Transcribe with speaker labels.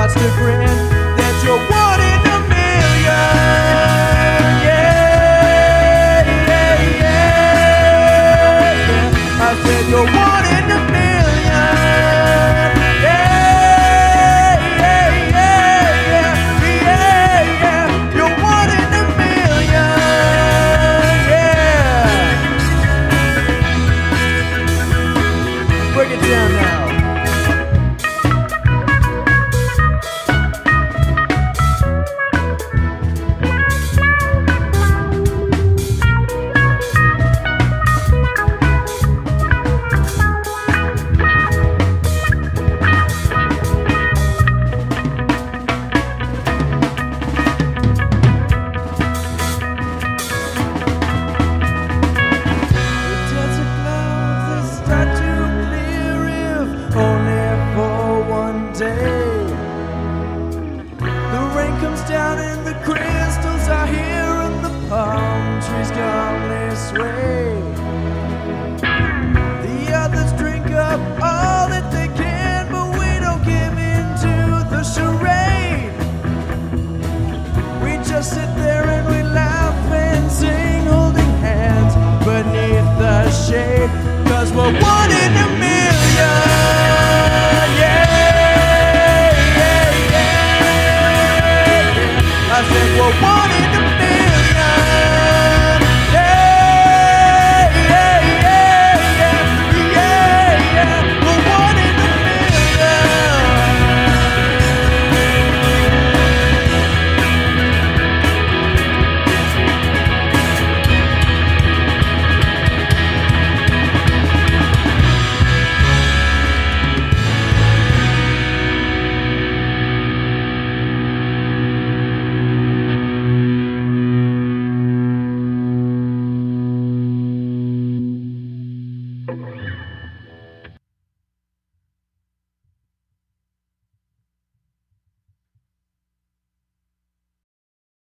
Speaker 1: starts to grin that you're one in a million. Yeah, yeah, yeah. I said you're one in a million. Yeah, yeah, yeah, yeah, yeah, yeah. You're one in a million. Yeah. Break it down now. The rain comes down and the crystals are here and the palm trees calmly sway. The others drink up all that they can, but we don't give in to the charade. We just sit there and we laugh and sing, holding hands beneath the shade, 'cause we're one